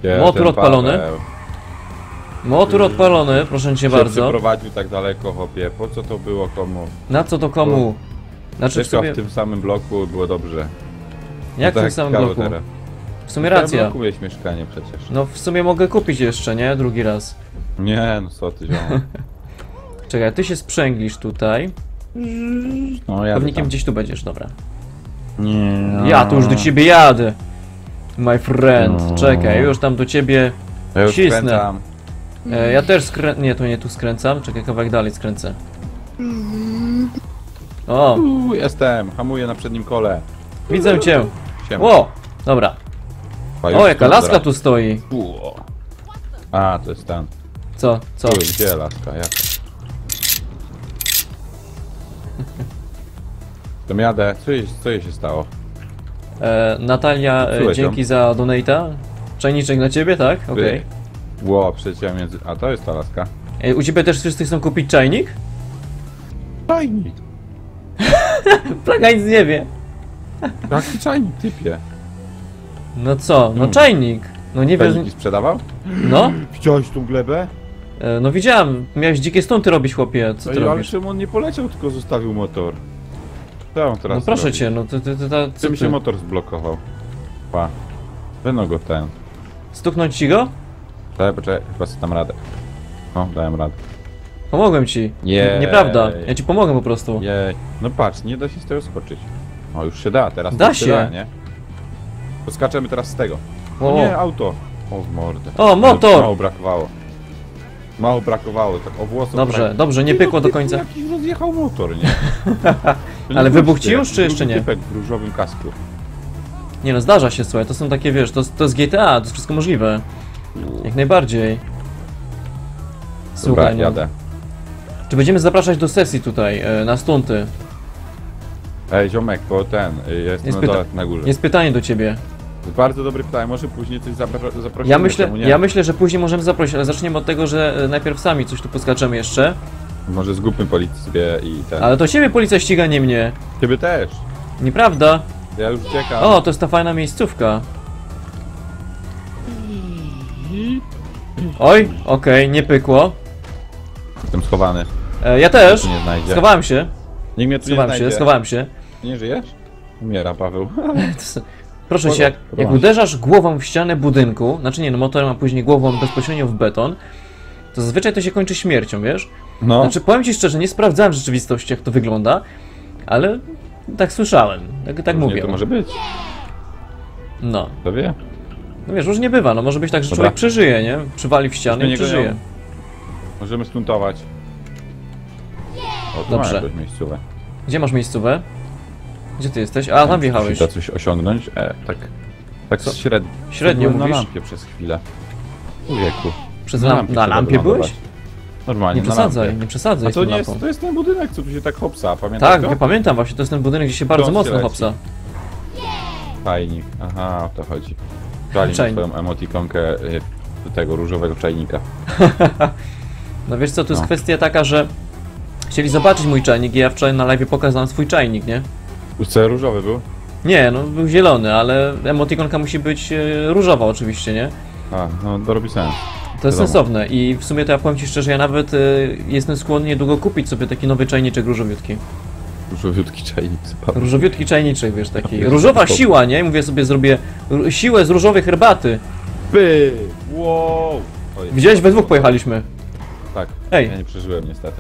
Motor odpalony. Motor odpalony, proszę cię bardzo. Przeprowadził tak daleko, hopie. Po co to było komu? Na co to komu? Znaczy w sumie... w tym samym bloku było dobrze. Jak w tym samym bloku? W sumie racja. Ja kupiłeś mieszkanie przecież. No w sumie mogę kupić jeszcze, nie? Drugi raz. Nie, no co ty zioło. Czekaj, ty się sprzęglisz tutaj. No, ja Pewnikiem gdzieś tu będziesz, dobra. Nie. Ja tu już do ciebie jadę. My friend. Czekaj, już tam do ciebie Ja już cisnę. skręcam. Ja też skręcam. Nie, to nie tu skręcam. Czekaj, kawałek dalej skręcę. O, Jestem, hamuję na przednim kole. widzę cię. Siema. O, dobra. Pa, już O, jaka dobra. laska tu stoi. A, to jest ten. Co? Co? Uj, gdzie laska? Jak? To jadę. Co jej się stało? Natalia, Popsułeś ją? dzięki za donate'a. Czajniczek na ciebie, tak? Okej. Ło, przeciąłem między... A to jest ta laska. U ciebie też wszyscy chcą kupić czajnik? Czajnik. Plaga nic nie wie. Jaki czajnik, typie? No co? No czajnik. No nie wiesz... Czajniki sprzedawał? No? Widziałeś tą glebę? No widziałem. Miałeś dzikie stunty robić, chłopie. Co ty Ale robisz? Szymon nie poleciał, tylko zostawił motor. Co on teraz No proszę robi? cię, no co Czym się ty? motor zblokował? Pa. Wyno go ten. Stuknąć ci go? Poczekaj, chyba sobie dam radę. O, dałem radę. Pomogłem ci. Jej. Nieprawda. Ja ci pomogę po prostu. Jej. No patrz, nie da się z tego skoczyć. O, już się da, teraz Da to się. Da, nie? Poskaczemy teraz z tego. O, O nie, auto. O, w mordę. O, motor! Mało brakowało. Mało brakowało, tak o włosach. Dobrze, dobrze, nie pykło do końca. Jakiś rozjechał motor, nie? To nie Ale wybuchł goście, ci już, czy jeszcze nie? Typek w różowym kasku. Nie no, zdarza się, słuchaj, to są takie, wiesz, to jest GTA, to jest wszystko możliwe. Jak najbardziej. Dobra, Słuchaj, no, jadę. czy będziemy zapraszać do sesji tutaj, na stunty? Ej, ziomek, bo ten, Jest jestem na dole, na górze. Jest pytanie do ciebie. Bardzo dobre pytanie, może później coś zaprosimy, Ja myślę, że później możemy zaprosić, ale zaczniemy od tego, że najpierw sami coś tu poskaczemy jeszcze. Może zgubmy policję i ten. Ale to ciebie policja ściga, nie mnie. Ciebie też. Nieprawda? Ja już uciekam. O, to jest ta fajna miejscówka. Oj, okej, nie pykło. Jestem schowany. Ja też. Tu nie znajdzie. Schowałem się. Nikt mnie tu nie Schowałem znajdzie. się, schowałem się. Nie żyjesz? Umiera Paweł. Proszę cię, jak uderzasz głową w ścianę budynku, znaczy nie, no motorem, a później głową bezpośrednio w beton, to zazwyczaj to się kończy śmiercią, wiesz? No. Znaczy, powiem ci szczerze, nie sprawdzałem w rzeczywistości, jak to wygląda, ale tak słyszałem, tak Różnie mówię. to może być. No. Kto wie? No wiesz, różnie bywa, no może być tak, że Dobra. człowiek przeżyje, nie? Przywali w ścianę i nie przeżyje. gonią. Możemy stuntować. O, tu Dobrze. ma jakąś miejscówę. Gdzie masz miejscówę? Gdzie ty jesteś? A, tam wjechałeś. Da coś osiągnąć? Tak Co? średnio. Średnio Byłem mówisz? na lampie przez chwilę. Człowieku. Przez Na na trzeba lampie byłeś? wylądować. Normalnie, Nie na przesadzaj, lampie. nie przesadzaj A z to tą nie jest, lampą. to jest ten budynek, co tu się tak hopsa, pamiętasz Tak, go? ja pamiętam właśnie, to jest ten budynek, gdzie się bardzo Prąd mocno leci. hopsa. Czajnik. Aha, o to chodzi. Żali mi Czajnik. swoją emotikonkę tego różowego czajnika. No wiesz co, tu jest No. kwestia taka, że chcieli zobaczyć mój czajnik i ja wczoraj na live pokazałem swój czajnik, nie? Już co, różowy był? Nie, no był zielony, ale emotikonka musi być różowa oczywiście, nie? A, no to robi sens. To jest Wiadomo. sensowne i w sumie to ja powiem ci szczerze, ja nawet jestem skłonny niedługo kupić sobie taki nowy czajniczek różowiutki. Różowiutki czajnik. Zupełnie. Różowiutki czajniczek, wiesz, taki. Jezu, Różowa to- siła, nie? Mówię sobie, zrobię siłę z różowej herbaty. By! Wow! Oj, Widziałeś, we dwóch pojechaliśmy. tak. Ej. Ja nie przeżyłem niestety.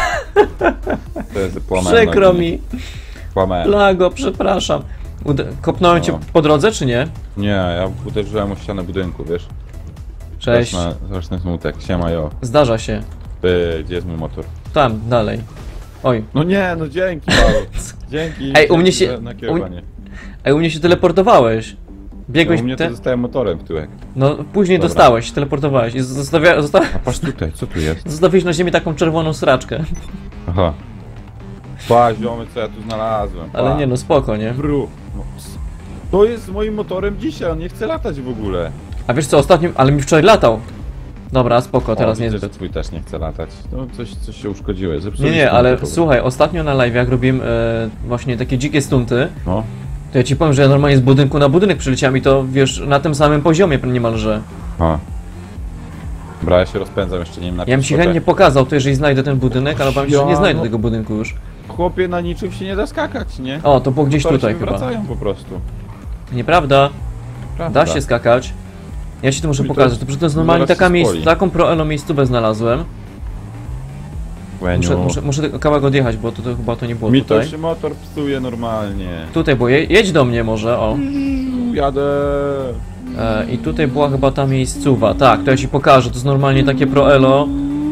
To jest płamałem Przykro nogi. mi, Płamałem. Plago, przepraszam. Kopnąłem cię No. po drodze, czy nie? Nie, ja uderzyłem o ścianę budynku, wiesz? Cześć. Straszny smutek. Siema, jo. Zdarza się. Gdzie jest mój motor? Tam, dalej. Oj. No nie, no dzięki, Paweł. Dzięki. Ej, u mnie dzięki się- za nakierowanie. Ej, u mnie się teleportowałeś. Biegłeś U mnie to zostałem motorem w tyłek. No, później Dobra. dostałeś, teleportowałeś i A patrz tutaj, co tu jest? zostawiłeś na ziemi taką czerwoną sraczkę. Aha. Pa, ziomy, co ja tu znalazłem. Pa. Ale nie no, spoko, nie? Bru. No, to jest z moim motorem dzisiaj, on nie chce latać w ogóle. A wiesz co, ostatnio, ale mi wczoraj latał. Dobra, spoko, teraz widzę, niezbyt. że twój też nie chce latać. No coś się uszkodziło. Nie, Zepsuliśmy nie, ale motor. słuchaj, ostatnio na live jak robiłem właśnie takie dzikie stunty, No. to ja ci powiem, że ja normalnie z budynku na budynek przyleciałem i to, wiesz, na tym samym poziomie niemalże. Aha. Dobra, ja się rozpędzam jeszcze, nie wiem na Ja bym ci chętnie pokazał to, jeżeli znajdę ten budynek, ale obawiam się, że nie znajdę tego budynku już. Chłopie, na niczym się nie da skakać, nie? O, to było gdzieś Motory tutaj się chyba. wracają po prostu. Nieprawda? Prawda. Da się skakać. Ja ci to muszę I to pokazać, to jest normalnie zaraz taka się spoli. taką pro-elo miejscówę znalazłem. Łeniu. Muszę tylko kawałek odjechać, bo to chyba to nie było Mi to tutaj. się motor psuje normalnie. Tutaj było, jedź do mnie może, o. Jadę. I tutaj była chyba ta miejscowa, tak, to ja ci pokażę, to jest normalnie takie pro-elo.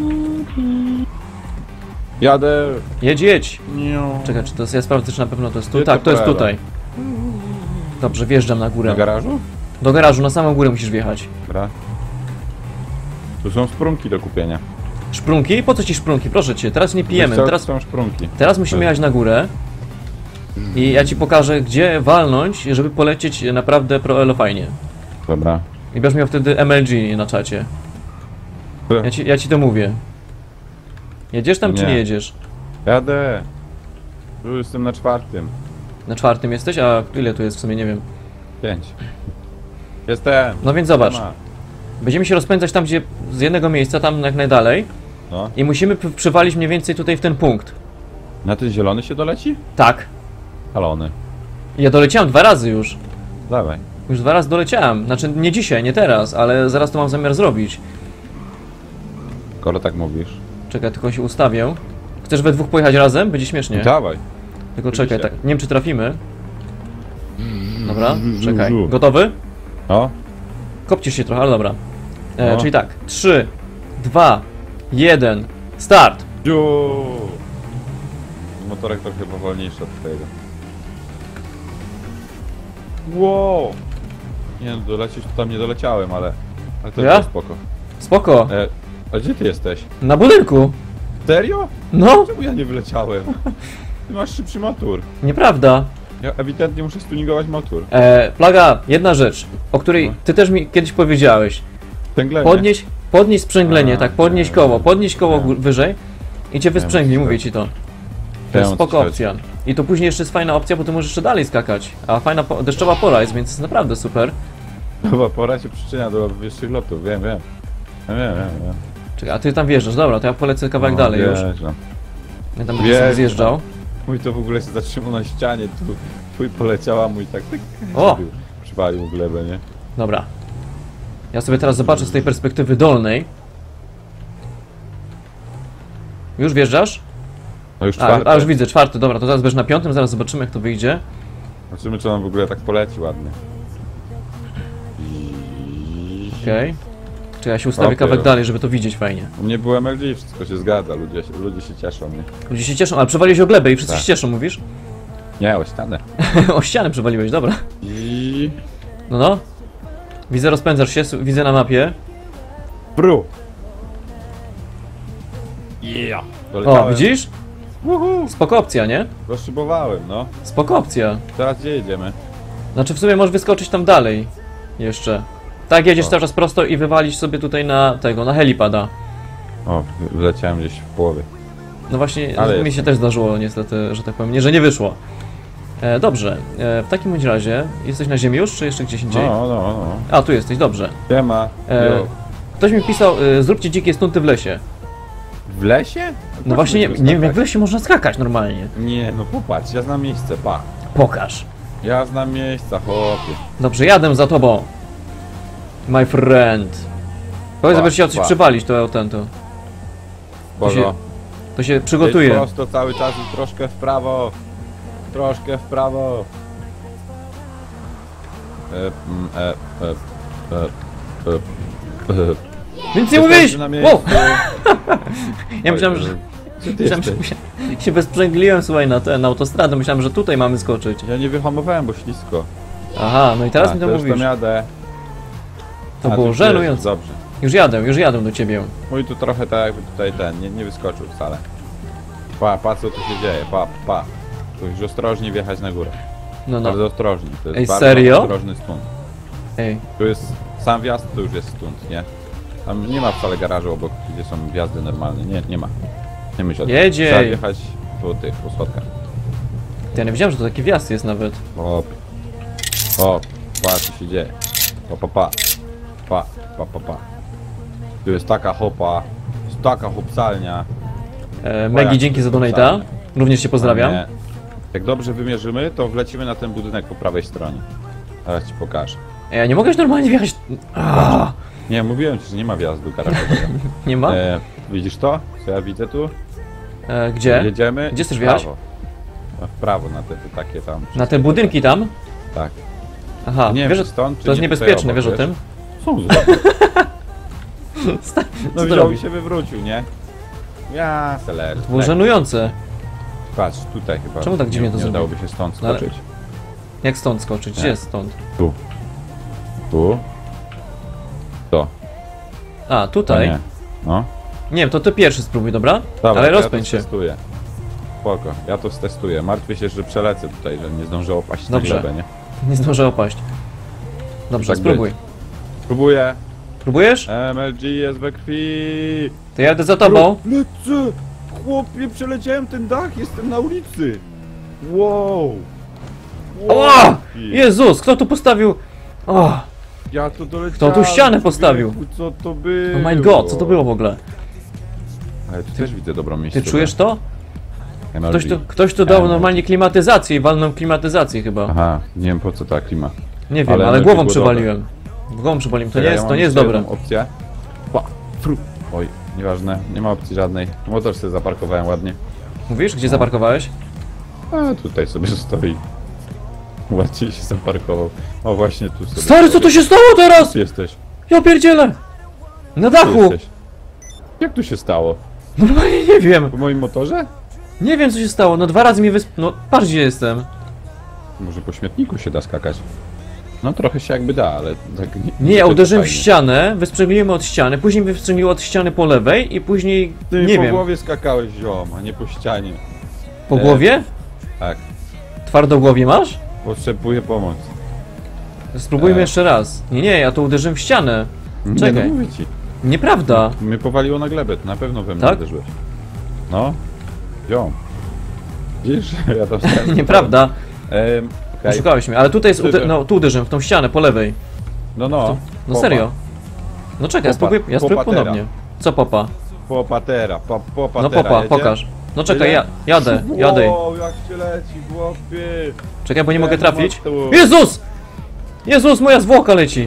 Jadę. Jedź. Niu. Czekaj, czy to jest, ja sprawdzę, czy na pewno to jest tu. Gdzie Tak, to to jest pro-elo? tutaj. Dobrze, wjeżdżam na Na górę. garażu? Do garażu, na samą górę musisz wjechać. Dobra. Tu są sprunki do kupienia. Szprunki? Po co ci szprunki? Proszę cię, teraz nie pijemy, Wiesz co, teraz, są szprunki. teraz musimy jechać na górę. I ja ci pokażę, gdzie walnąć, żeby polecieć naprawdę pro-elo fajnie. Dobra. I będziesz miał wtedy MLG na czacie. Ja ci to mówię. Jedziesz tam, czy Nie. nie jedziesz? Jadę. Tu jestem na 4. Na 4 jesteś? A ile tu jest w sumie, nie wiem. 5. Jestem. No więc zobacz, Ma. będziemy się rozpędzać tam, gdzie z jednego miejsca, tam jak najdalej. No. I musimy przywalić mniej więcej tutaj w ten punkt. Na ten zielony się doleci? Tak. Halony. Ja doleciałem 2 razy już. Dawaj. Już 2 razy doleciałem. Znaczy nie dzisiaj, nie teraz, ale zaraz to mam zamiar zrobić. Skoro tak mówisz. Czekaj, tylko się ustawię. Chcesz we dwóch pojechać razem? Będzie śmiesznie. Dawaj. Tylko czekaj, oczywiście. tak. Nie wiem czy trafimy. Dobra, czekaj. żu. Gotowy? No. Kopcisz się trochę, ale dobra. No. Czyli tak. 3, 2, 1, start! Dziu. Motorek trochę powolniejszy od twojego. Wow. Nie no, dolecieć to tam nie doleciałem, ale to Ja? jest spoko. Spoko. A gdzie ty jesteś? Na budynku. Serio? No, Czemu ja nie wyleciałem? Ty masz szybszy motor. nieprawda. Ja ewidentnie muszę stuningować motor. Plaga, jedna rzecz, o której No. ty też mi kiedyś powiedziałeś. Tęglenie. Podnieś sprzęglenie, A, tak, podnieś nie, koło, podnieś koło nie. wyżej i cię wysprzęgli, wiem, mówię co ci to. To Wiem, jest o co spoko ci chodzi. opcja. I to później jeszcze jest fajna opcja, bo ty możesz jeszcze dalej skakać. A fajna deszczowa pora jest, więc jest naprawdę super. Nowa pora się przyczynia do wyższych lotów, wiem. Ja wiem. Czekaj, a ty tam wjeżdżasz, dobra, to ja polecę kawałek dalej już. wjeżdżam. Ja tam będę sobie Wjeżdżam. zjeżdżał. Mój to w ogóle się zatrzymał na ścianie, tu twój poleciał, a mój tak O! przywalił w glebę, nie? Dobra. Ja sobie teraz zobaczę z tej perspektywy dolnej. Już wjeżdżasz? No już A czwarte. już widzę, 4, dobra, to zaraz będziesz na 5, zaraz zobaczymy jak to wyjdzie. Zobaczymy, czy on w ogóle tak poleci ładnie. Okej. Czy ja się ustawię Okej. kawałek dalej, żeby to widzieć fajnie. U mnie było MLG, wszystko się zgadza, ludzie się cieszą, nie? Ludzie się cieszą, ale przewaliłeś o glebę i wszyscy Tak. się cieszą, mówisz? Nie, o ścianę. O ścianę przewaliłeś, dobra. I... No. Widzę, rozpędzasz się, widzę na mapie. Bru! Yeah! O, widzisz? Woohoo! Spoko opcja, nie? Rozszybowałem, no. Spoko opcja. Teraz gdzie jedziemy? Znaczy w sumie możesz wyskoczyć tam dalej. Jeszcze. Tak, jedziesz O. cały czas prosto i wywalić sobie tutaj na tego, na helipada. O, wleciałem gdzieś w połowie. No właśnie, Ale mi jest. się też zdarzyło niestety, że tak powiem, nie, że nie wyszło. Dobrze, w takim bądź razie, jesteś na ziemi już, czy jeszcze gdzieś indziej? No. A, tu jesteś, dobrze. Siema. Jo. Ktoś mi pisał, zróbcie dzikie stunty w lesie. W lesie? No właśnie, nie wiem jak w lesie można skakać normalnie. Nie, no popatrz, ja znam miejsce, pa. Pokaż. Ja znam miejsca, chłopie. Dobrze, jadę za tobą. My friend. Powiedz, Pa, żeby chciał coś pa. przywalić, to ten to. Bożo. To się Jedź przygotuje. prosto cały czas i troszkę w prawo. Troszkę w prawo. Więc nie mówisz! Na Wow! miejscu. Ja myślałem, że... Gdzie ty Myślałem, że jesteś? się bezprzęgliłem, słuchaj, na autostradę. Myślałem, że tutaj mamy skoczyć. Ja nie wyhamowałem, bo ślisko. Aha, no i teraz mi to już mówisz. tam jadę. To A, było tu żenujące. jest, Dobrze. Już jadę do ciebie. Mój tu trochę tak jakby tutaj nie wyskoczył wcale. Pa co tu się dzieje, pa. Tu już ostrożnie wjechać na górę. No. Bardzo ostrożnie, to jest Ej, bardzo serio? ostrożny stunt. Ej, Tu jest, sam wjazd to już jest stunt, nie? Tam nie ma wcale garażu obok, gdzie są wjazdy normalne, nie ma. Nie myśl o tym. Jedziej. Trzeba wjechać po tych, po schodkach. ja nie wiedziałem, że to taki wjazd jest nawet. O, pa co się dzieje. Pa. Pa. Tu jest taka hopa. Jest taka hopsalnia. Megi, dzięki za donata. Również cię pozdrawiam. Nie. Jak dobrze wymierzymy, to wlecimy na ten budynek po prawej stronie. Teraz ci pokażę. Ja nie mogę już normalnie wjechać. Nie, mówiłem ci, że nie ma wjazdu garażowego. Nie ma? Widzisz to? Co ja widzę tu? Gdzie? Jedziemy. Gdzie chcesz w wjechać? prawo. No, w prawo, na te takie tam. Na te budynki tam? Tak. Aha, Nie wiesz, wiem, stąd, czy to jest nie tutaj niebezpieczne, obok, wiesz o tym? Są złe. Co No to wziął robi? i się wywrócił, nie? Ja, seler. To było żenujące. Patrz, tutaj chyba. Czemu tak dziwnie to nie zrobił? udałoby się stąd No ale- skoczyć. Jak stąd skoczyć? Gdzie Nie. jest stąd? Tu. Tu. To. A, tutaj. Nie. No. Nie wiem, to ty pierwszy spróbuj, dobra? Dobra, Ale to rozpędź ja się. to testuję. Spoko, ja to stestuję. Martwię się, że przelecę tutaj, że nie zdążę opaść Dobrze. na glebę, nie? Nie zdążę opaść. Dobrze, Tak spróbuj. Próbuję. Próbujesz? MLG jest we krwi. To jadę za tobą. Lecę! Chłopie, przeleciałem ten dach, jestem na ulicy. Wow. Ała! Jezus, kto tu postawił? O, Ja to doleciałem. Kto tu ścianę postawił? Wieku, co to było? oh my god, co to było w ogóle? Ale tu też widzę dobrą miejsce. Ty czujesz to? MLG. Ktoś tu dał normalnie klimatyzację i walną klimatyzację chyba. Aha, nie wiem po co ta klima. Nie wiem, ale ale MLG głową było przywaliłem. Głową przywaliłem, to nie Ja jest, mam to nie jest jeszcze dobre. jedną opcję. Pa, fru. Oj, nieważne, nie ma opcji żadnej. Motor sobie zaparkowałem ładnie. Mówisz, gdzie zaparkowałeś? A tutaj sobie stoi. Ładnie się zaparkował. O właśnie tu sobie. Stary, co tu się stało teraz? Tu jesteś. Ja pierdzielę! Na Tu dachu! jesteś. Jak tu się stało? Normalnie nie wiem. Po moim motorze? Nie wiem co się stało, no 2 razy mi No patrz gdzie jestem. Może po śmietniku się da skakać. No trochę się jakby da, ale tak Nie, ja to uderzyłem w fajnie. ścianę, wysprzęgliłem od ściany, później wysprzęgliło od ściany po lewej i później, Ty nie po wiem, głowie skakałeś ziom, a nie po ścianie. po głowie? Tak, Twardogłowie masz? potrzebuję pomocy. Spróbujmy jeszcze raz. Nie, ja to uderzyłem w ścianę. Nie, Czekaj. no mówię ci. Nieprawda. Mnie powaliło na glebę, to na pewno we mnie Tak? uderzyłeś. No, ziom. Widzisz, ja to wstałem. Nieprawda. Okej. Oszukałeś mnie, ale tutaj jest, Uderzę. no tu uderzyłem, w tą ścianę, po lewej. No, no. No Popa. serio. No czekaj, ja spróbuję Popatera. ponownie. Co popa? Popatera, popatera. No popa, jedzie? pokaż. No czekaj, Ile? jadę. Wow, jak się leci, chłopie. Czekaj, bo nie mogę trafić. Tu. Jezus! Jezus, moja zwłoka leci!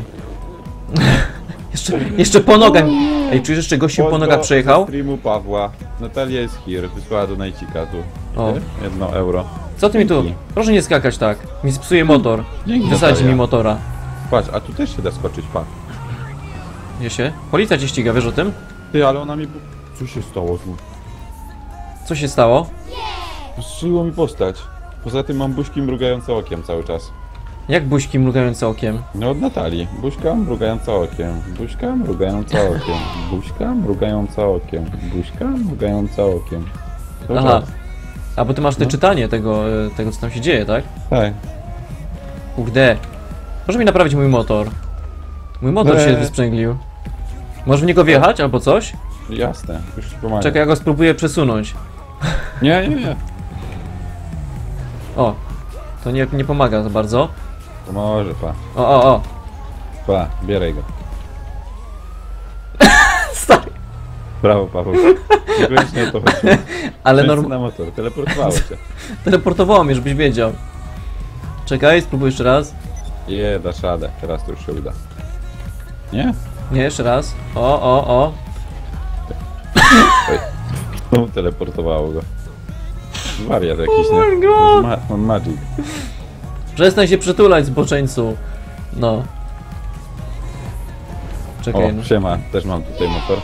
jeszcze po nogach. Ej, czujesz, jeszcze gościu po Pozdro nogach przejechał? ze streamu Pawła. Natalia jest here, wysłała do Najcika tu. O. 1 euro. Co ty mi tu? Dzięki. Proszę nie skakać tak. Mi spsuje motor. Dzięki, Wysadzi Natalia. mi motora. Patrz, a tu też się da skoczyć, pa. Wie się? Policja cię ściga, wiesz o tym? Ty, ale ona mi... Co się stało tu? Co się stało? Strzeliło mi postać. Poza tym mam buźki mrugające okiem cały czas. Jak buźki mrugające okiem? No od Natalii. Buźka mrugająca okiem. Buźka mrugająca okiem. Buźka mrugająca okiem. Buźka mrugająca okiem. Cały Aha. czas. A bo ty masz te No. czytanie tego co tam się dzieje, tak? Tak. Kurde. Proszę mi naprawić mój motor. Mój motor się wysprzęglił. Możesz w niego wjechać albo coś? Jasne, już ci pomagam. Czekaj, ja go spróbuję przesunąć. Nie. O. To nie pomaga za bardzo. To może, pa. O. Pa, bieraj go. Stary. Brawo, Paweł. Niekoniecznie o to chodziło. Ale Wszyscy na motor, teleportowało się. teleportowało mnie, żebyś wiedział. Czekaj, spróbuj jeszcze raz. Dasz radę, teraz to już się uda. Nie? Nie, jeszcze raz. O. Oj. Znowu teleportowało go. Wariat jakiś, Oh my nie? God. Mam magic. Przestań się przytulać, zboczeńcu. No. Czekaj, no. O, siema, też mam tutaj motor.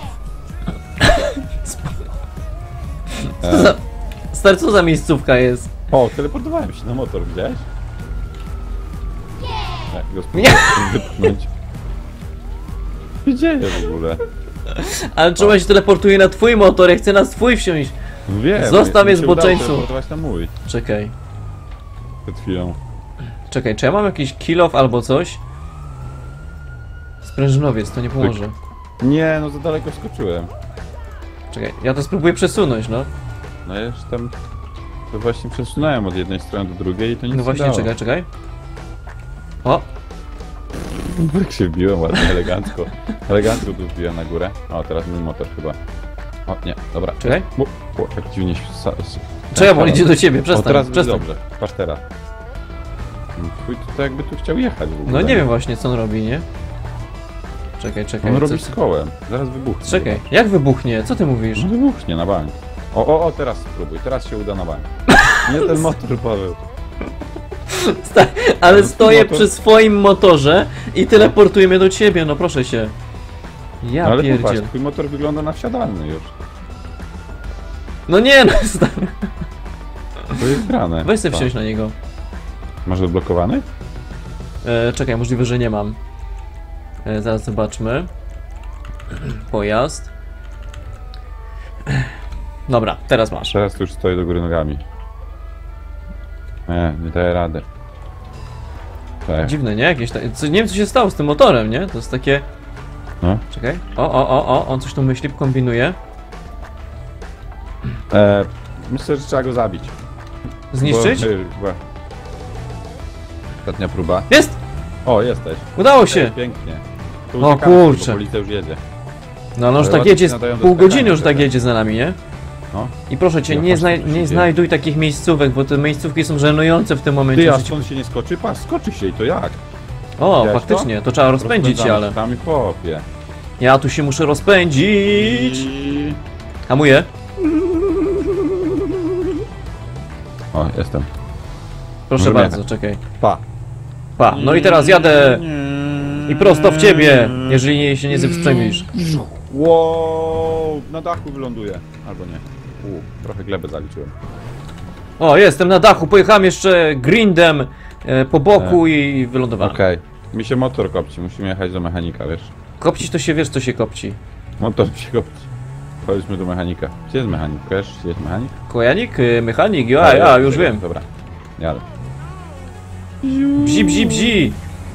Stary, co za miejscówka jest? O, teleportowałem się na motor, widziałeś? Jak go spróbuję wypchnąć. Co się dzieje w ogóle? Ale czemu się teleportuje na twój motor? Ja chcę na twój wsiąść. Wiem, Zostaw mnie, mi się udało zboczeńcu. teleportować na mój Czekaj. przed chwilą. Czekaj, czy ja mam jakiś kill off albo coś? Sprężynowiec, to nie pomoże. Nie, no za daleko skoczyłem. Czekaj, ja to spróbuję przesunąć, no. No ja już tam... To właśnie przesunąłem od jednej strony do drugiej i to nic No właśnie, nie dało. czekaj. O! Jak się wbiłem ładnie, elegancko. Elegancko tu wbiłem na górę. O, teraz mój motor chyba. O, nie, dobra. Czekaj. O, tak dziwnie się... Czekaj, bo on idzie do ciebie, O, przestań, teraz będzie przestań. dobrze. Patrz teraz. Twój to jakby tu chciał jechać w ogóle. No nie wiem właśnie, co on robi, nie? Czekaj, czekaj. On co robi ty- z kołem. Zaraz wybuchnie. Czekaj, jak wybuchnie? Co ty mówisz? No wybuchnie na bank. O, teraz spróbuj. Teraz się uda na bank. Nie ten motor, Paweł. Ale Ale stoję motor- przy swoim motorze i teleportuje mnie do ciebie, no proszę się. Ja No ale pierdziel. popatrz, twój motor wygląda na wsiadalny już. No nie, no stary. To jest grane. Weź sobie Tak. wsiąść na niego. Masz odblokowany? Czekaj, możliwe, że nie mam. Zaraz zobaczmy. Pojazd. Dobra, teraz masz. Teraz tu już stoję do góry nogami. Nie daję rady. Tak. Dziwne, nie? Nie wiem, co się stało z tym motorem, nie? To jest takie... No. Czekaj. O, on coś tu myśli, kombinuje. Myślę, że trzeba go zabić. Zniszczyć? Bo... Ostatnia próba. Jest! O, jesteś. Udało się! Pięknie. To O uciekamy, kurczę. bo policja już jedzie. No, już Ale tak ładnie jedzie, się nadają do pół godziny skakania już tak wtedy. jedzie za nami, nie? No. I proszę cię, Ja nie, patrzę, co się nie dzieje. znajduj takich miejscówek, bo te miejscówki są żenujące w tym Ty, momencie. a stąd się nie skoczy? Patrz, skoczy się i to jak? O, widziałeś faktycznie, to trzeba rozpędzić się, ale... Tam i popie. Ja tu się muszę rozpędzić! Hamuję. O, jestem. Proszę Możemy bardzo, jechać. czekaj. Pa. Pa, no i teraz jadę i prosto w ciebie, jeżeli się nie sprzęglisz. Wow, na dachu wyląduję. Albo nie. Trochę glebę zaliczyłem. O, jestem na dachu, pojechałem jeszcze grindem po boku i wylądowałem. Okej. Mi się motor kopci, musimy jechać do mechanika, wiesz? Kopcić to się wiesz, co się kopci. Motor mi się kopci. Chodźmy do mechanika. Gdzie jest mechanik? Wiesz, gdzie jest mechanik? Kojanik? Mechanik? Ja, już wiem. Dobra. Jadę. Bzi, bzi, bzi!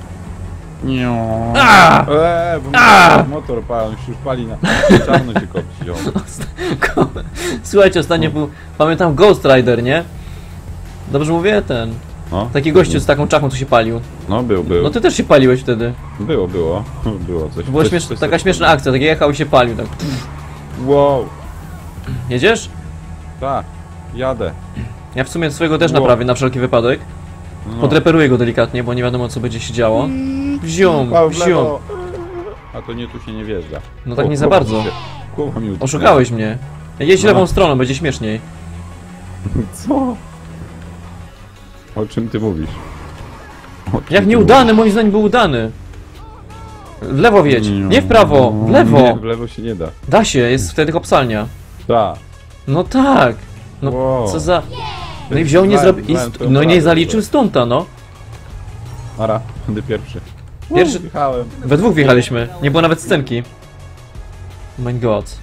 A! Bo motor pali, on się już pali na czarno się kopci. O. Słuchajcie, ostatnio był, pamiętam Ghost Rider, nie? Dobrze mówię? Ten. No, Taki gościu z taką czachą, co się palił. No był. No ty też się paliłeś wtedy. Było coś. Była taka śmieszna akcja, tak jechał i się palił, tak. Wow. Jedziesz? Tak, jadę. Ja w sumie swojego też Wow. naprawię na wszelki wypadek. No. Podreperuję go delikatnie, bo nie wiadomo co będzie się działo. Bzium, Pał w bzium. lewo. A to nie, tu się nie wjeżdża. No tak O, nie za głowa bardzo. mi się- Głowa mi utknęła. Oszukałeś mnie. Jedź No. lewą stroną, będzie śmieszniej. Co? O czym ty mówisz? O czym Jak ty nieudany, moim zdaniem był udany. W lewo wjedź, mówisz? nie w prawo, w lewo. Nie, w lewo się nie da. Da się, jest wtedy kopsalnia. Tak. No tak. No Wow. co za... No i wziął, nie zrobił... No nie zaliczył stunta, no. Ara, będę pierwszy. Pierwszy- Jechałem. We dwóch wjechaliśmy, nie było nawet scenki. Oh my god.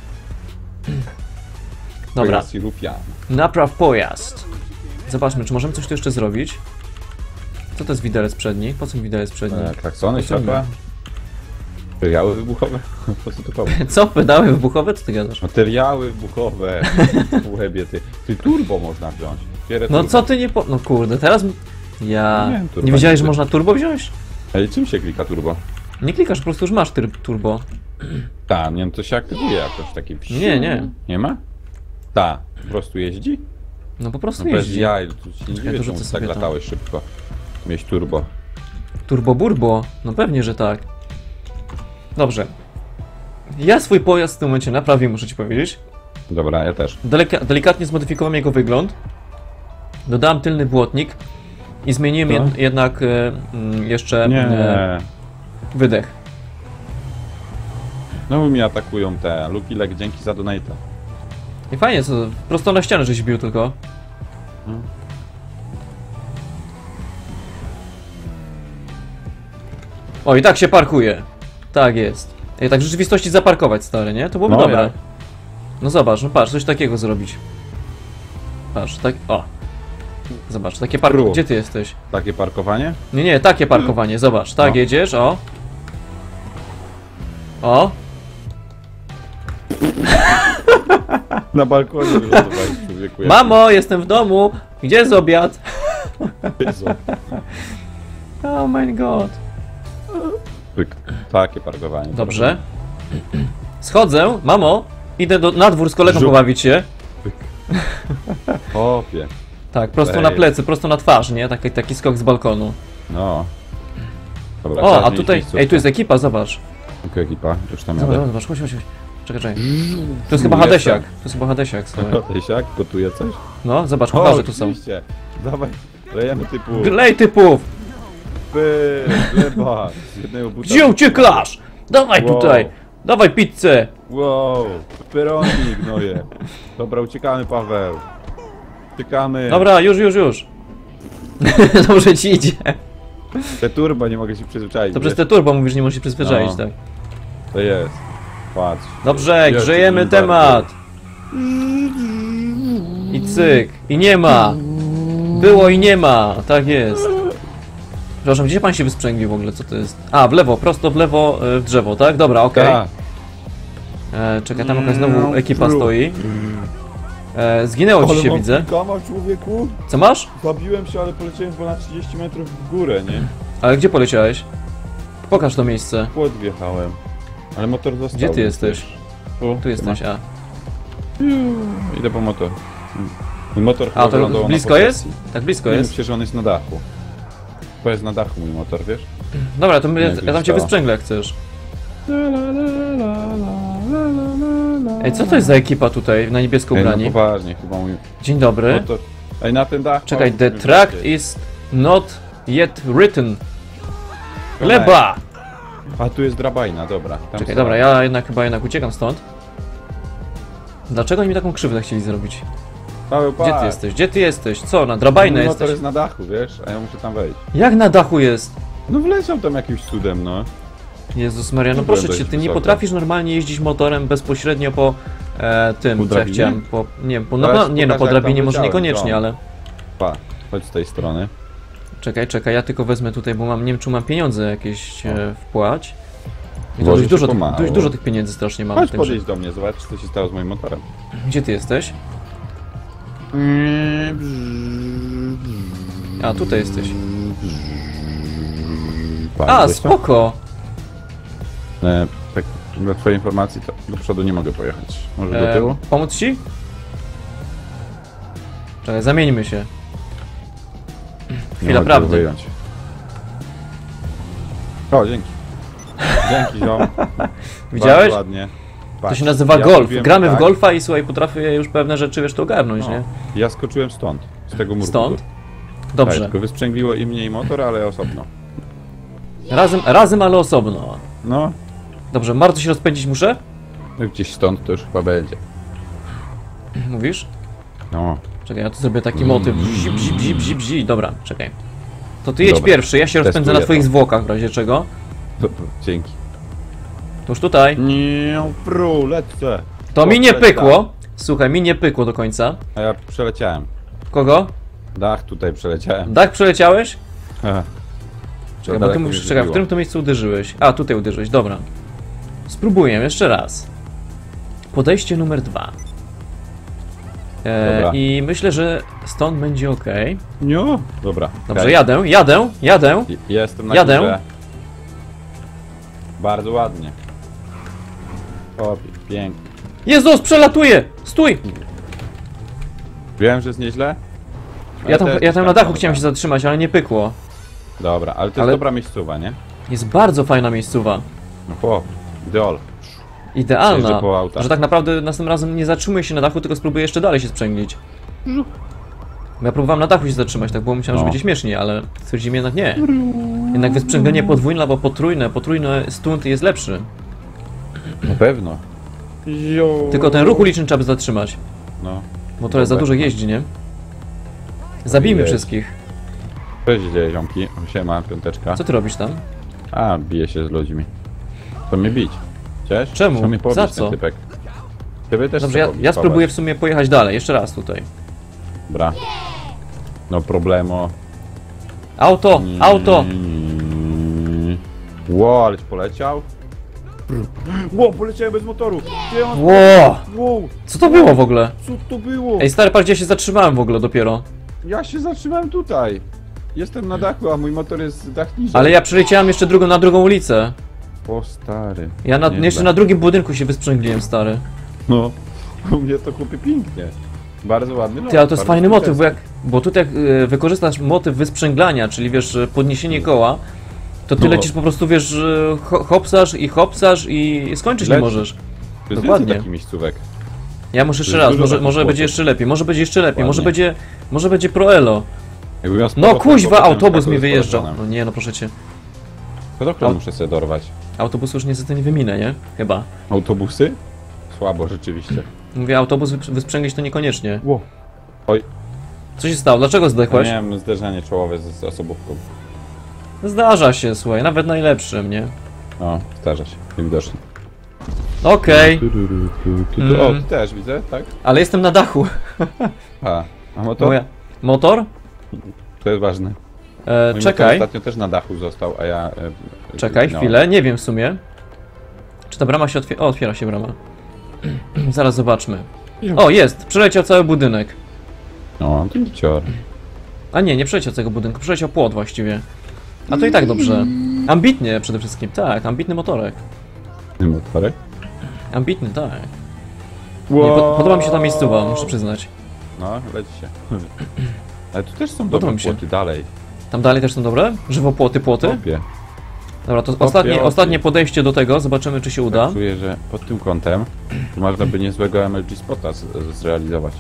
Dobra, Pojazd i rupia. napraw pojazd. Zobaczmy, czy możemy coś tu jeszcze zrobić. Co to jest widelec przedni? Po co mi widelec przedni? Klaksony, Po co mi? światła. Materiały wybuchowe. Po co to komu? Co? Pedały wybuchowe? Co ty gadasz? Materiały wybuchowe. Łebie ty. Ty turbo można wziąć. Bierę No turbo. co ty nie po... No kurde, teraz... Ja... Nie wiem, turbo Nie wiedziałeś, że nigdy. można turbo wziąć? Ej, czym się klika turbo? Nie klikasz, po prostu już masz turbo. Tak, nie, no to się aktywuje jakoś taki psi. Nie. Nie ma? Tak, po prostu jeździ? No po prostu No bez jeździ. jaj, tu się nie Czekaj, dziwię, to czemu rzucę tak sobie to. latałeś szybko. Mieć turbo. Turbo burbo? No pewnie, że tak. Dobrze. Ja swój pojazd w tym momencie naprawię, muszę ci powiedzieć. Dobra, ja też. Delikatnie zmodyfikowałem jego wygląd. Dodałem tylny błotnik. I zmieniłem Co? jednak jeszcze Nie. wydech. No mi atakują te. Lukilek, dzięki za donate'a. I fajnie, co prosto na ścianę żeś bił tylko. Hmm. O, i tak się parkuje. Tak jest. Ej, tak w rzeczywistości zaparkować, stary, nie? To byłoby No, dobre. jak? No zobacz, no patrz, coś takiego zrobić. Patrz, tak, o. Zobacz, takie parkowanie. Kru. Gdzie ty jesteś? Takie parkowanie? Nie, takie parkowanie, zobacz, tak No. jedziesz, o. O. Na balkonie wylądowałeś, człowieku. Mamo, jestem w domu. Gdzie jest obiad? Jezu. Oh my god. Pyk. Takie parkowanie. Dobrze. Schodzę, mamo, idę na dwór z kolegą Żu- pobawić się. Hopie. Tak, prosto Ej. na plecy, prosto na twarz, nie? Taki skok z balkonu. No. Dobra, O, trzeba a zmienić tutaj, miejscówkę. ej, tu jest ekipa, zobacz. Okej, ekipa, już tam Zobacz, jadę. zobacz, chodź. Czekaj. To jest chyba Hadesiak. To jest chyba Hadesiak, słuchaj. Tysiak, gotuje coś? No, zobacz, kucharze tu są. oczywiście. Dawaj, lejemy typu. Glej typów! Py, gleba. Z jednego buta. Gdzie uciekasz? Dawaj Wow. tutaj! Dawaj pizzę! Wow, pepperoni gnoje. Dobra, uciekamy, Paweł. Uciekamy. Dobra, już. Dobrze ci idzie. Te turbo nie mogę się przyzwyczaić. To przez wiesz? te turbo mówisz, nie możesz się przyzwyczaić, No. tak? To jest. Patrz. Dobrze, Jest, grzejemy jest temat. I cyk. I nie ma. Było i nie ma. Tak jest. Przepraszam, gdzie pan się wysprzęglił w ogóle? Co to jest? A, w lewo, prosto w lewo, w drzewo, tak? Dobra, okej. Tak. Czekaj, tam jakaś znowu ekipa stoi. Zginęło ci Ale się, mam widzę. kama, człowieku. Co masz? Zabiłem się, ale poleciałem ponad 30 metrów w górę, nie? Ale gdzie poleciałeś? Pokaż to miejsce. Płot wjechałem. Ale motor został. Gdzie ty więc jesteś? wiesz. Tu jesteś, a. Idę po motor. Mój motor chyba A, to wylądował na blisko jest? posesji. Tak blisko Nie, jest? myślę, że on jest na dachu. To jest na dachu mój motor, wiesz? Dobra, to ja tam cię zostało. wysprzęglę jak chcesz. Ej, co to jest za ekipa tutaj na niebiesko Ej, no ubrani? poważnie, chyba mój Dzień dobry. motor... Ej, na ten dach... Czekaj, musimy the track wlecieć. is not yet written. Gleba! A tu jest drabajna, dobra. Tam Czekaj, są- dobra, ja jednak uciekam stąd. Dlaczego oni mi taką krzywdę chcieli zrobić? Paweł, Gdzie ty patrz. jesteś? Gdzie ty jesteś? Co, na drabajnę Mój motor jesteś? jest na dachu, wiesz? A ja muszę tam wejść. Jak na dachu jest? No wleciał tam jakimś cudem, no. Jezus Maria, no Dobra, proszę dość cię, ty nie wysoko. potrafisz normalnie jeździć motorem bezpośrednio po tym, Po co ja drabinie? chciałem, po, nie, po, Zaraz no, nie no, po pokażę, jak drabinie tam może leciałem, niekoniecznie, John. ale... Pa, chodź z tej strony. Czekaj, ja tylko wezmę tutaj, bo mam, nie wiem czy mam pieniądze jakieś wpłać. I to Włożę dość się dużo, pomału. dość dużo tych pieniędzy strasznie mam. Chodź także- podejść do mnie, zobacz co się stało z moim motorem. Gdzie ty jesteś? A, tutaj jesteś. Pa, A, widziałeś to? spoko! Tak, dla twojej informacji to do przodu nie mogę pojechać. Może do tyłu? Pomóc ci? Czekaj, zamieńmy się. Nie Chwila mogę prawdy. wyjąć. O, dzięki. Dzięki, ziom. Widziałeś? Bardzo ładnie. To Patrz, się nazywa ja golf. zrobiłem Gramy w tak, golfa i słuchaj, potrafię już pewne rzeczy, wiesz, to ogarnąć, nie? Ja skoczyłem stąd, z tego murku. Stąd? Tak, Dobrze. tylko wysprzęgliło i mnie i motor, ale osobno. Razem, ale osobno. No, Dobrze, bardzo się rozpędzić muszę? gdzieś stąd to już chyba będzie. Mówisz? No, Czekaj, ja tu zrobię taki motyw. Zip. Dobra, czekaj. To ty jedź Dobra. pierwszy, ja się rozpędzę Testuję na to. twoich zwłokach w razie czego. to, dzięki. To już tutaj. Nie, lecę. To mi nie Lecę. pykło. Słuchaj, mi nie pykło do końca. A ja przeleciałem. Kogo? Dach tutaj przeleciałem. Dach przeleciałeś? Aha. Czekaj, bo ty musisz, czekaj, w którym to miejscu uderzyłeś? A, tutaj uderzyłeś, dobra. Spróbuję jeszcze raz. Podejście numer 2. Dobra. I myślę, że stąd będzie ok. Nie, dobra. Dobrze, okej. jadę. Jestem na Jadę. górze. Bardzo ładnie. O, pięknie. Jezus, przelatuję! Stój! Wiem, że jest nieźle. Ja tam na dachu dobra. chciałem się zatrzymać, ale nie pykło. Dobra, ale to jest Ale- dobra miejscowa, nie? Jest bardzo fajna miejscowa. No po, ideal. Idealna. Jeżdżę po autach. Że tak naprawdę następnym razem nie zatrzymuję się na dachu, tylko spróbuję jeszcze dalej się sprzęglić. Bo ja próbowałem na dachu się zatrzymać, tak było, myślałem, że No. będzie śmieszniej, ale stwierdzimy jednak nie. Jednak wysprzęglenie podwójne albo potrójne stunt jest lepszy. Na pewno. Tylko ten ruch uliczny trzeba by zatrzymać, No. bo trochę za Dobra. dużo jeździ, nie? Zabijmy Jest. wszystkich. Co się dzieje, ziomki? Siema, piąteczka. Co ty robisz tam? A, bije się z ludźmi. To mnie bić. Cześć? Czemu? Chciał mnie pobić Za ten co? typek. Ciebie też Dobrze, chce pobić, ja spróbuję w Paweł. sumie pojechać dalej, jeszcze raz tutaj. Dobra. No problemo. Auto! Ło, aleś poleciał. Ło, poleciałem bez motoru. Gdzie on- Ło! Wow, Co to było w ogóle? co to było? Ej, stary, patrz, gdzie ja się zatrzymałem w ogóle dopiero. Ja się zatrzymałem tutaj. Jestem na dachu, a mój motor jest dach niżej. Ale ja przeleciałem jeszcze na drugą ulicę. O stary. Ja Nieźle. jeszcze na drugim budynku się wysprzęgliłem, stary. No, u mnie to chłopie pięknie. Bardzo ładny lot. Ty, ale to jest bardzo fajny motyw, skuteczny. bo tutaj jak wykorzystasz motyw wysprzęglania, czyli wiesz, podniesienie koła, to ty No. lecisz po prostu, wiesz, hopsasz i skończyć nie Lecisz. możesz. To jest Dokładnie. więcej takich miejscówek. Ja muszę jeszcze jest raz, dużo takich może będzie chłopów. jeszcze lepiej, może będzie jeszcze lepiej, Dokładnie. może będzie proelo. Jakbym miał sporo No chłopów, kuźwa, to bym autobus skakał mi z wyjeżdżał. paragonem. No nie, no proszę cię. Pedofil muszę sobie dorwać. Autobus już niestety nie wyminę, nie? Chyba. Autobusy? Słabo rzeczywiście. Mówię, autobus wysprzęglić to niekoniecznie. Ło. Oj, Co się stało? Dlaczego zdechłeś? miałem zderzenie czołowe z osobówką. Zdarza się, słuchaj, nawet najlepszym, nie? No, zdarza się, widocznie. Okej, O, ty też widzę, tak? ale jestem na dachu. A motor? Moja... Motor? To jest ważne. Mój motor Czekaj, ostatnio też na dachu został, a ja... czekaj no. chwilę, nie wiem w sumie. Czy ta brama się otwiera? O, otwiera się brama. Zaraz zobaczmy. O, jest! Przeleciał cały budynek. No, to cior. A nie przeleciał całego budynku, przeleciał płot właściwie. A to i tak dobrze. Ambitnie przede wszystkim, tak, ambitny motorek. Motorek? Ambitny, tak. Nie, podoba mi się ta miejscowa, muszę przyznać. No, leci się. Ale tu też są Podoba dobre mi się. płoty dalej. Tam dalej też są dobre? Żywopłoty, płoty? Kopie. Dobra, to Opie. ostatnie podejście do tego, zobaczymy czy się uda. Tak czuję, że pod tym kątem można by niezłego MLG spota zrealizować.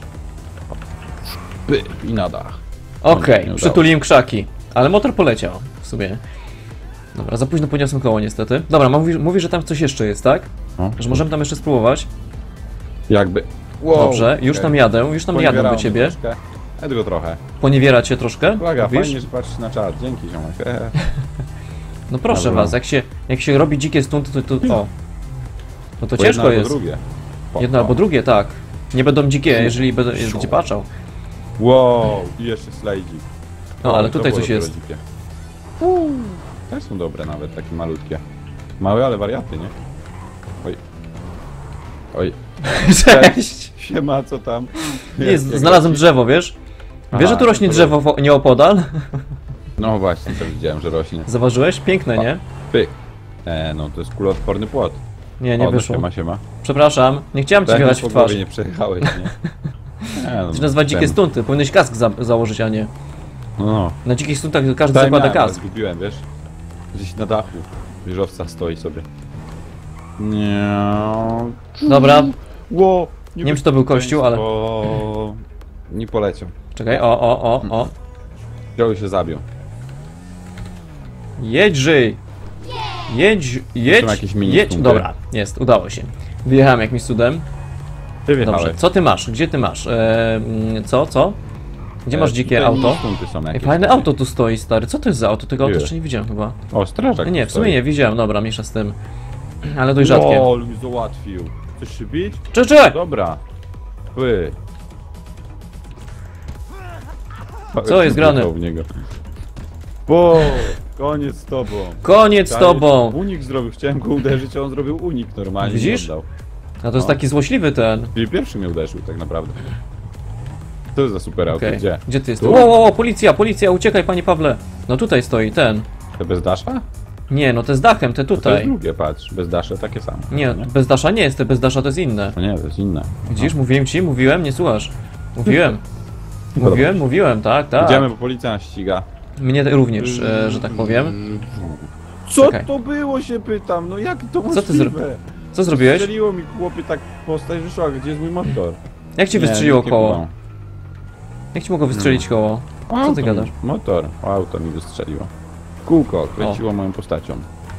By i na dach. Okej, nie udało. przytuliłem krzaki, ale motor poleciał w sumie. Dobra, za późno podniosłem koło niestety. Dobra, mówi, że tam coś jeszcze jest, tak? No. Że możemy tam jeszcze spróbować. Jakby. Dobrze, już tam jadę do Poniewierało ciebie. mnie troszkę. Ja tylko trochę. Poniewiera cię troszkę, Uwaga, mówisz? fajnie, że patrzysz na czat. Dzięki, ziomek. No proszę Dobra. was, jak się robi dzikie stunty, to o. No to Bo ciężko jedno albo jest. drugie. Jedno albo drugie, tak. Nie będą dzikie, jeżeli będzie patrzał. Wow, i jeszcze slajdzik. No, ale to tutaj było coś dopiero jest. dzikie. Też są dobre nawet, takie malutkie. Małe, ale wariaty, nie? Oj. Oj. Cześć! Siema, co tam? Nie, znalazłem drzewo, wiesz? Wiesz, że tu rośnie to drzewo nieopodal? No właśnie, to widziałem, że rośnie. Zauważyłeś? Piękne, nie? Pyk. No to jest kuloodporny płot. Nie, nie O, no wyszło. siema. Przepraszam, nie chciałem ci Tak, wjechać po w twarz. głowie nie przejechałeś, nie? To się nazywa dzikie stunty, powinieneś kask założyć, a nie. No. Na dzikich stuntach każdy Daj zakłada miałem, ale kask. zgubiłem, wiesz? Gdzieś na dachu. Wieżowca stoi sobie. Nie. Dobra, Ło! nie wiem czy to był kościół, ale... Bo... Nie poleciał. Czekaj, o. Wziął i się zabił. Jedź, żyj! Jedź, jakieś mini jedź. stunty. Dobra, jest, udało się. Wyjechałem jakimś cudem. Ty Dobrze, wjechałeś. co ty masz? Gdzie ty masz? Co? Gdzie masz dzikie Tutaj auto? stunty są Ej, jakieś fajne takie. auto tu stoi, stary. Co to jest za auto? Tego auta Gdzie? jeszcze nie widziałem chyba. O, strażak. Nie, tu w sumie stoi. nie widziałem, dobra, mniejsza z tym. Ale dość rzadkie. O, mi załatwił. Chcesz się bić? Czekaj! Dobra. Wy. Co jest grane? W niego. Bo, koniec z tobą. Koniec z tobą! Unik zrobił, chciałem go uderzyć, a on zrobił unik normalnie. Widzisz? Nie oddał. A to jest No. taki złośliwy ten. Czyli pierwszy mnie uderzył tak naprawdę. Co to za super auto? Okej. Gdzie? Gdzie ty jesteś? Tu? Ło, policja, uciekaj panie Pawle. No tutaj stoi, ten. Te bez dasza? Nie, no te z dachem, te To jest tutaj. drugie, patrz. Bez dasza takie samo. Nie, bez dasza nie jest, te bez dasza to jest inne. No nie, to jest inne. Widzisz, mówiłem ci, mówiłem, nie słuchasz. Mówiłem, tak. Idziemy, bo policja nas ściga. Mnie również, że tak powiem. Co Czekaj. to było, się pytam? No jak to Co ty możliwe? Co zrobiłeś? Strzeliło mi chłopie tak postać wyszła, gdzie jest mój motor? Jak ci Nie, wystrzeliło nikt nie koło? kumał. Jak ci mogło wystrzelić koło? Co ty Auto gadasz? mi- Motor, auto mi wystrzeliło. Kółko kręciło moją postacią.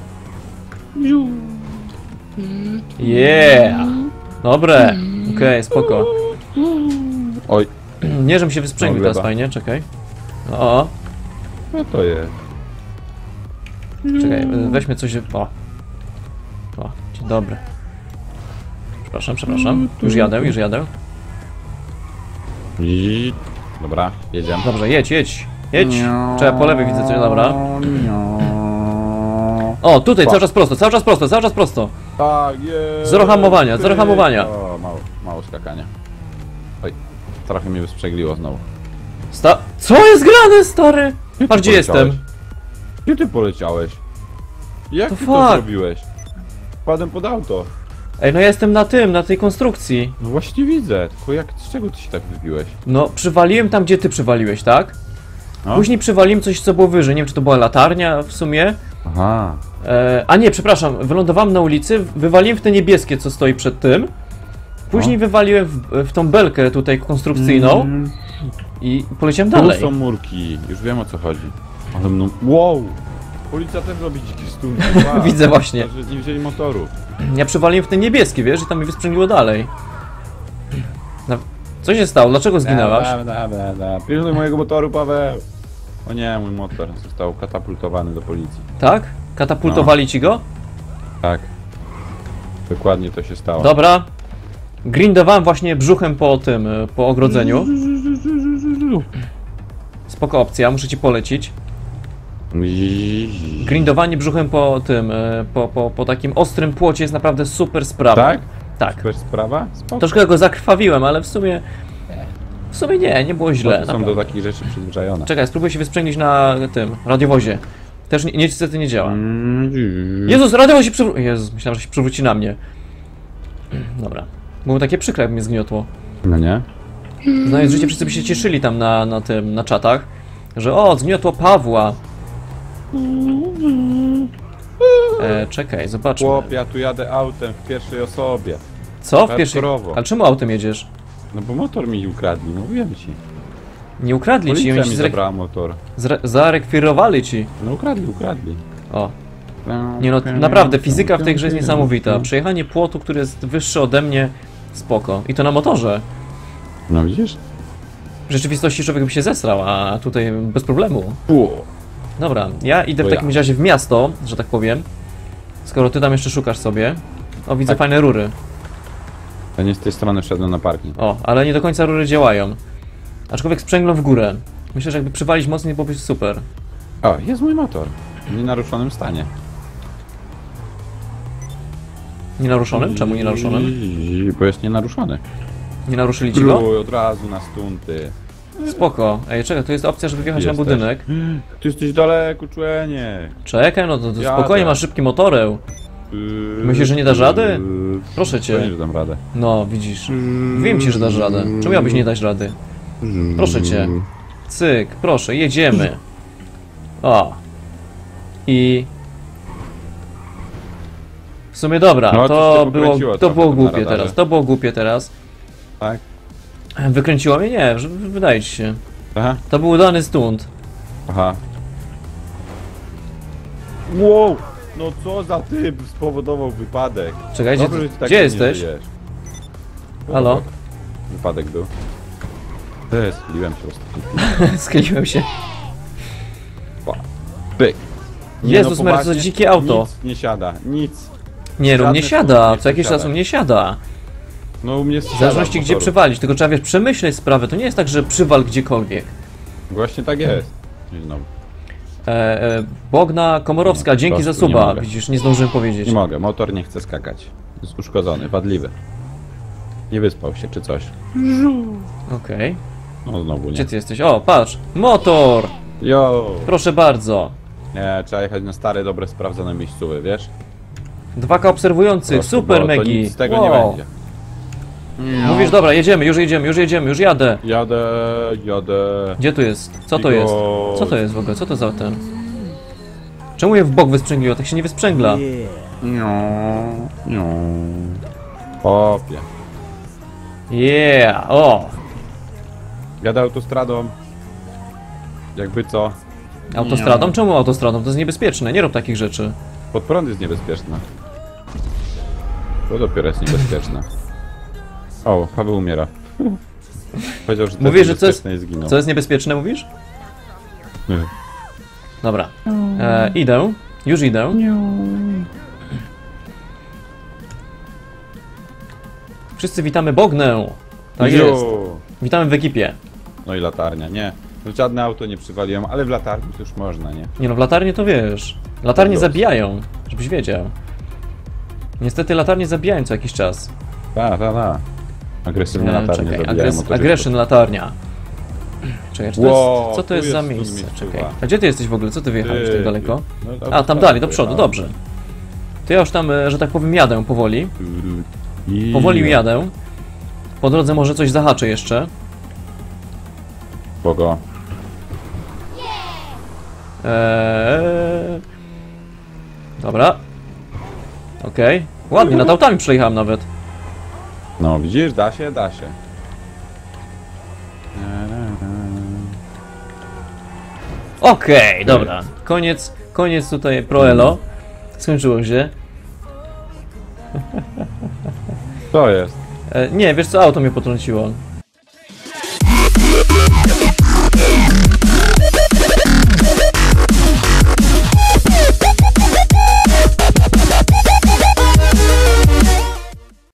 Yeah! Dobre! Okej, spoko. Oj, Nie, żebym się wysprzęglił No, gleba. teraz fajnie, czekaj. O, co to jest? czekaj, weźmy coś... O, dzień dobry. Przepraszam. Już jadę. I... Dobra, jedziemy. Dobrze, jedź. Czekaj, po lewej widzę coś, dobra. O, tutaj, cały czas prosto. Tak, jest. Zero hamowania. O, mało skakania. Oj, trochę mnie wysprzegliło znowu. Co jest grane, stary? Patrz gdzie poleciałeś? jestem. Gdzie ty poleciałeś? Jak To ty to fuck. zrobiłeś? Wpadłem pod auto. Ej, no ja jestem na tym, na tej konstrukcji. No właśnie widzę, tylko jak, z czego ty się tak wybiłeś? No, przywaliłem tam, gdzie ty przywaliłeś, tak? No? Później przywaliłem coś, co było wyżej. Nie wiem, czy to była latarnia w sumie. Aha. A nie, przepraszam, wylądowałem na ulicy, wywaliłem w te niebieskie, co stoi przed tym. Później wywaliłem w tą belkę tutaj konstrukcyjną Mm, i poleciałem tu dalej. są murki, już wiem o co chodzi. Ale no, wow! Policja też robi dzikie stunty. Wow. Widzę właśnie. Że nie wzięli motoru. Ja przywaliłem w te niebieskie, wiesz, i tam mi wysprzęgliło dalej. No, co się stało? Dlaczego zginęłaś? Pilnuj mojego motoru, Paweł! O nie, mój motor został katapultowany do policji. Tak? Katapultowali ci go? Tak. Dokładnie to się stało. Dobra. Grindowałem właśnie brzuchem po tym, po ogrodzeniu. Spoko opcja, muszę ci polecić. Grindowanie brzuchem po tym, po takim ostrym płocie jest naprawdę super sprawa. Tak? Tak. Super sprawa? Spoko. Troszkę go zakrwawiłem, ale w sumie nie było źle. Są do naprawdę. takich rzeczy przyzwyczajone. Czekaj, spróbuję się wysprzęglić na tym radiowozie. Też niestety nie działa. Mm. Jezus, radiowoz się przywróci. Jezus, myślałem, że się przywróci na mnie. Dobra. Było takie przykre, jak mnie zgniotło. No nie? Znając życie, wszyscy by się cieszyli tam na tym, na czatach, że o, zgniotło Pawła. Czekaj, zobaczmy. Chłop, ja tu jadę autem w pierwszej osobie. Co? W pierwszej... hardkorowo. Ale czemu autem jedziesz? No bo motor mi ukradli, mówiłem ci. Nie ukradli ci, Policja oni mi ci zabrała motor. zarekwirowali ci. No ukradli. O. Nie no, naprawdę, fizyka w tej grze jest niesamowita. Przejechanie płotu, który jest wyższy ode mnie, spoko. I to na motorze. No widzisz? W rzeczywistości człowiek by się zesrał, a tutaj bez problemu. Dobra, ja idę w To takim razie w miasto, że tak powiem. Skoro ty tam jeszcze szukasz sobie. O, widzę Tak. fajne rury. Ja nie z tej strony wszedłem na parking. O, ale nie do końca rury działają. Aczkolwiek sprzęglą w górę. Myślę, że jakby przywalić mocniej, byłoby super. O, jest mój motor. W nienaruszonym stanie. Nienaruszonym? Czemu nienaruszonym? Bo jest nienaruszony. Nie naruszyli ci go? Uj, od razu na stunty. Spoko. Ej, czekaj, tu jest opcja, żeby wjechać na Jesteś. budynek. Ty jesteś daleko, człenie. Czekaj, no to Jadę. spokojnie, masz szybki motoreł. Myślisz, że nie dasz rady? Proszę cię. Pewnie, że dam radę. No, widzisz. Wiem ci, że dasz radę. Czemu miałbyś nie dać rady? Proszę cię. Cyk, proszę, jedziemy. O. I... W sumie dobra, No, coś to cię było, pokręciło to trochę było na głupie radarze. teraz, to było głupie teraz. Tak? Wykręciło mnie? Nie, wydaje ci się. Aha. To był udany stunt. Aha. Wow! No co za typ spowodował wypadek? Czekaj, Dobrze, że ty tak gdzie nie jesteś? żyjesz. Halo? Wypadek był. Schyliłem się ostatnio. Schyliłem się. Pyk. Jezus Maria, co za poważnie, dzikie auto. Nic nie siada, nic. Nie, u mnie Żadne siada, nie co jakiś czas u mnie siada. No u mnie W zależności gdzie przywalić, tylko trzeba wiesz, przemyśleć sprawę, to nie jest tak, że przywal gdziekolwiek. Właśnie tak jest. No, Bogna Komorowska, Nie, dzięki po za prostu nie suba, mogę. widzisz, nie zdążyłem powiedzieć. nie mogę, motor nie chce skakać. Jest uszkodzony, wadliwy. Nie wyspał się czy coś. Okej. No znowu Gdzie nie. ty jesteś? O, patrz! Motor! Jo! Proszę bardzo. Nie, trzeba jechać na stare, dobre, sprawdzone miejscówy, wiesz? 2K obserwujących, Prosto, super bo to Megi. nic z tego Wow. nie będzie. Mówisz, dobra, jedziemy, już jadę. Jadę. Gdzie tu jest? Co to Igor. jest? Co to jest w ogóle? Co to za ten? Czemu je w bok wysprzęgliło? Tak się nie wysprzęgla. No. Popie. Yeah! O! Jadę autostradą. Jakby co? Autostradą? Czemu autostradą? To jest niebezpieczne, nie rób takich rzeczy. Pod prąd jest niebezpieczne. To dopiero jest niebezpieczne. O, Paweł umiera. Powiedział, że to Mówisz, że niebezpieczne i zginął. Co jest niebezpieczne, mówisz? Nie. Dobra. Idę. Już idę. Wszyscy witamy Bognę. Tak Jo. jest. Witamy w ekipie. No i latarnia, nie. No żadne auto nie przywaliłem, ale w latarni to już można, nie? Nie no, w latarnie to wiesz. Latarnie Los. zabijają, żebyś wiedział. Niestety latarnie zabijają co jakiś czas. Ta. Agresywne latarnie Czekaj, zabijają motorzystów. aggression latarnia. Czekaj, czy to Wow, jest, co to tu jest za jest miejsce? miejsce, Czekaj. chyba. A gdzie ty jesteś w ogóle? Co ty wyjechałeś tak daleko? No, A, tam dalej, do przodu, dobrze. To ja już tam, że tak powiem, jadę powoli. Powoli jadę. Po drodze może coś zahaczę jeszcze. Bogo. Dobra. Okej. Ładnie, nad autami przejechałem nawet. No widzisz, da się, da się. Okej, dobra. Koniec tutaj Proelo. Skończyło się. To jest. Nie, wiesz co, auto mnie potrąciło.